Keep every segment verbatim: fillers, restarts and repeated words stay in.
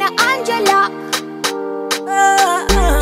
Nia Angela. Ah, ah.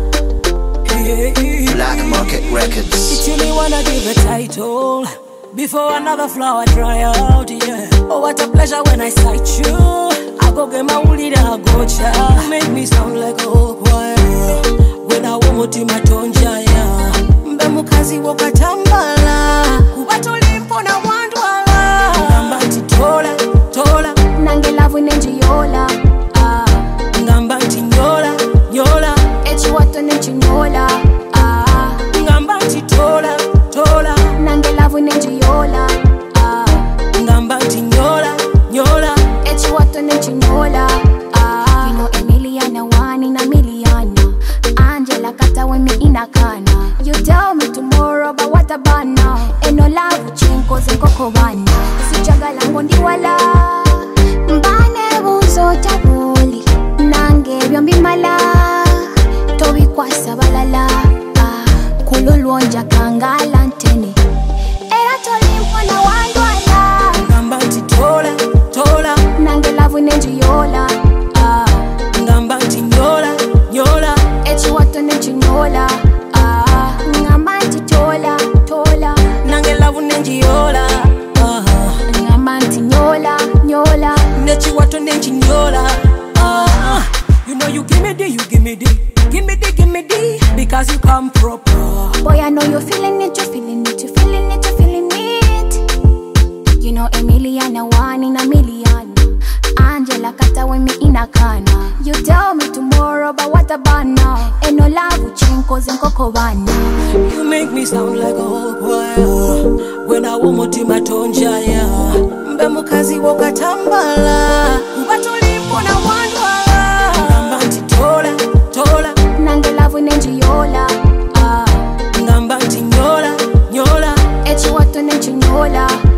Hey, hey, Black Market Records. It's only wanna give a title before another flower dry out, yeah. Oh, what a pleasure when I sight you. I go get my woolly da gocha. You make me sound like a whole choir. When I want to my tonja, yeah. Mbe mukazi woka tambala. Kubato limpo na wandwala. Ngambanti tola, tola. Nange lavu nenji yola. Ah. Ngambanti nyola, nyola. Echi wato nenji nyola. Ah. Ngambanti tola, tola. Nange lavu nenji yola. Ah. Ngambanti nyola, nyola. Echi wato nenji nyola. Ah. You know Emiliana wani na Miliana. Angela kata when me inakana. You tell me tomorrow but what about now? Eno love chinko zenkoko bana. Sijaga lango ndiwala. Mbane buzo tabuli. Nange byombi mala. Tobi kwa sabalala. Ah. Kululwonja kangala ntene. Era tolimpo na wandwala. Ngambanti tola, tola. Nange lavu nenji yola. Ah. Ngambanti nyola, nyola. Echi wato nenji nyola. Ah. Ngamanti tola, tola. Nange lavu nenji yola. Ah. Ngamanti nyola, nyola. Nechi wato nenji nyola. Ah. You know you give me the, you give me the. Give me the, give me the. Because you come proper. Boy, I know you're feeling it, you're feeling it, you're feeling it, you're feeling it. You know Emiliana wani na Miliana. Angela kata when me inakana. You tell me tomorrow but what about now? Eno lavu chinko zenkoko bana. You make me sound like a whole choir. When I want to my tonja, yeah. Mbe mukazi woka tambala. Kubato limpo na wandwala. Ngambanti tola, tola. Nange lavu nenji yola. Ah. Ngambanti nyola, nyola. Echi wato nenji nyola.